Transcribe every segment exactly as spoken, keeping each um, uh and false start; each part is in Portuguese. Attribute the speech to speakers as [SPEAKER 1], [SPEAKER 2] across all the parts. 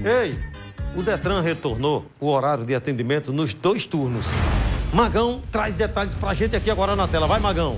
[SPEAKER 1] Ei, o Detran retornou o horário de atendimento nos dois turnos. Magão traz detalhes pra gente aqui agora na tela. Vai, Magão.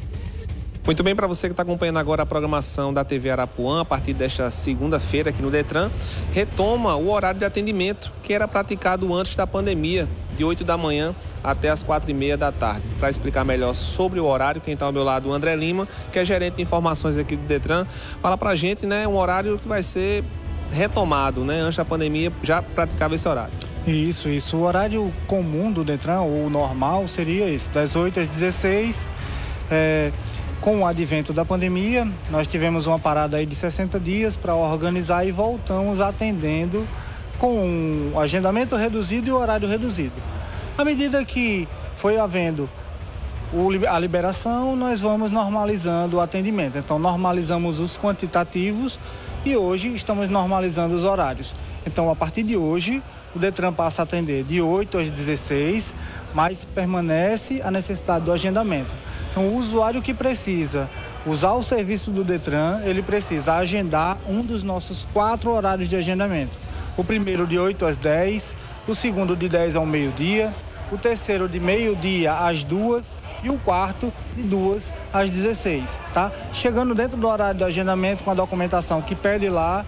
[SPEAKER 2] Muito bem, para você que está acompanhando agora a programação da T V Arapuã, a partir desta segunda-feira aqui no Detran, retoma o horário de atendimento que era praticado antes da pandemia, de oito da manhã até as quatro e meia da tarde. Para explicar melhor sobre o horário, quem está ao meu lado, o André Lima, que é gerente de informações aqui do Detran, fala para a gente, né, um horário que vai ser retomado, né, antes da pandemia já praticava esse horário.
[SPEAKER 3] Isso, isso. O horário comum do Detran, ou normal, seria esse, das oito às dezesseis. É... Com o advento da pandemia, nós tivemos uma parada aí de sessenta dias para organizar e voltamos atendendo com o agendamento reduzido e o horário reduzido. À medida que foi havendo a liberação, nós vamos normalizando o atendimento. Então, normalizamos os quantitativos e hoje estamos normalizando os horários. Então, a partir de hoje, o Detran passa a atender de oito às dezesseis, mas permanece a necessidade do agendamento. Então, o usuário que precisa usar o serviço do Detran, ele precisa agendar um dos nossos quatro horários de agendamento. O primeiro de oito às dez, o segundo de dez ao meio-dia, o terceiro de meio-dia às duas e o quarto de duas às dezesseis, tá? Chegando dentro do horário de agendamento com a documentação que pede lá,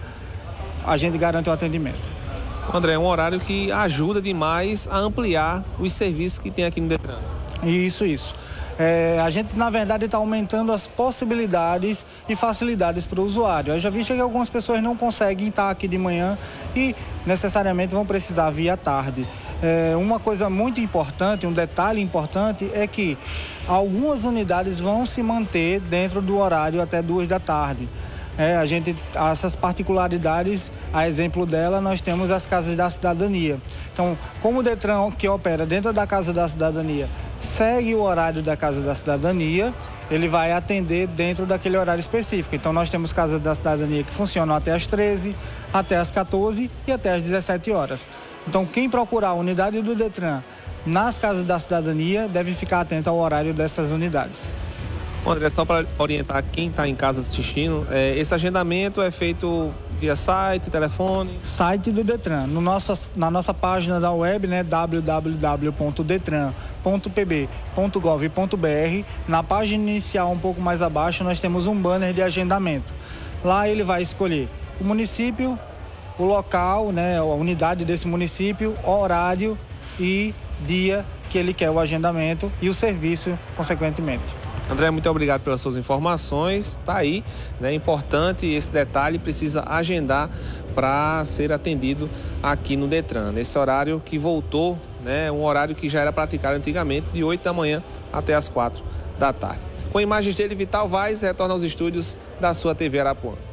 [SPEAKER 3] a gente garante o atendimento.
[SPEAKER 2] André, é um horário que ajuda demais a ampliar os serviços que tem aqui no Detran.
[SPEAKER 3] Isso, isso. É, a gente, na verdade, está aumentando as possibilidades e facilidades para o usuário. Eu já vi que algumas pessoas não conseguem estar aqui de manhã e necessariamente vão precisar vir à tarde. É, uma coisa muito importante, um detalhe importante é que algumas unidades vão se manter dentro do horário até duas da tarde. É, a gente, essas particularidades, a exemplo dela, nós temos as casas da cidadania. Então, como o Detran, que opera dentro da Casa da Cidadania, segue o horário da Casa da Cidadania, ele vai atender dentro daquele horário específico. Então, nós temos Casas da Cidadania que funcionam até às treze, até às quatorze e até às dezessete horas. Então, quem procurar a unidade do Detran nas Casas da Cidadania deve ficar atento ao horário dessas unidades.
[SPEAKER 2] André, só para orientar quem está em casa assistindo, é, esse agendamento é feito via site, telefone?
[SPEAKER 3] Site do Detran. No nosso, na nossa página da web, né, w w w ponto detran ponto p b ponto gov ponto b r, na página inicial, um pouco mais abaixo, nós temos um banner de agendamento. Lá ele vai escolher o município, o local, né, a unidade desse município, horário e dia que ele quer o agendamento e o serviço, consequentemente.
[SPEAKER 2] André, muito obrigado pelas suas informações. Está aí, né? Importante esse detalhe, precisa agendar para ser atendido aqui no Detran. Nesse horário que voltou, né? Um horário que já era praticado antigamente, de oito da manhã até as quatro da tarde. Com imagens dele, Vital Vaz retorna aos estúdios da sua T V Arapuã.